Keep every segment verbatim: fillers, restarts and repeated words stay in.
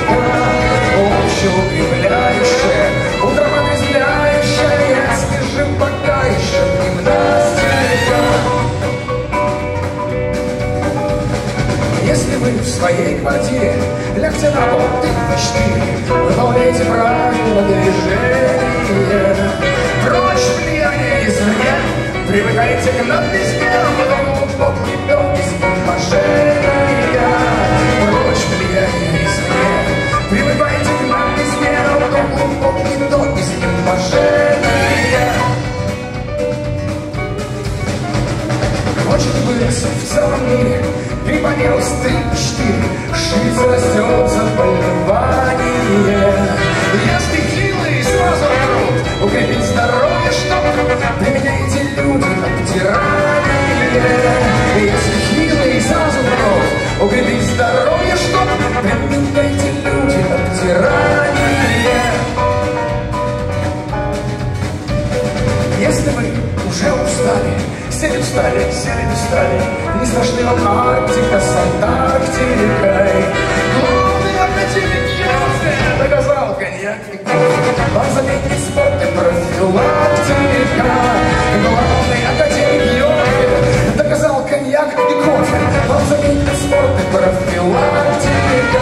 общеукрепляющая, утром отрезвляющая, свежим пока еще гимнастика. Если вы в своей квартире лягте на пол три четыре, выполняйте правила движения. Прочь влияние извне, привыкайте к надписям, потом глубокий дом без вложения. Прочь влияние извне, привыкайте к надписям, потом глубокий дом без вложения. Хочет вырос в целом мире, приболелось три-четыре, жизнь растет заболевание. Если хилые сразу врут, укрепить здоровье, чтоб применяйте люди обтирание. Если хилые сразу врут, укрепить здоровье, чтоб применяйте люди обтирание. Если вы уже устали, сели устали, сели устали, не страшны вам Арктика с Антарктикой. Главный академик Йоффе доказал коньяк и кофе, вам заменит спорт и профилактика. Главный академик Йоффе доказал коньяк и кофе, вам заменит спорт и профилактика.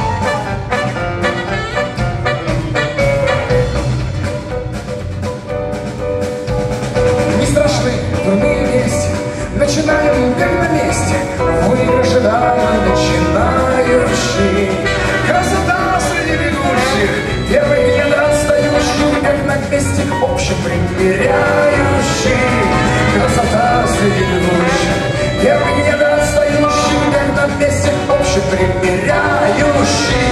Не страшны дурные вести, начинаем как на месте, выигрыш ожидаемый начинающий. Красота среди бегущих, первый где-то отстающий, как на месте общепримиряющий. Красота среди бегущих, первый где-то отстающий, как на месте общепримиряющий.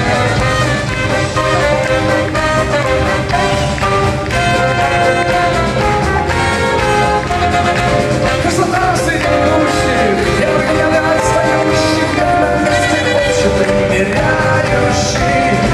Красота среди бегущих, первый где-то отстающий, как на месте общепримиряющий.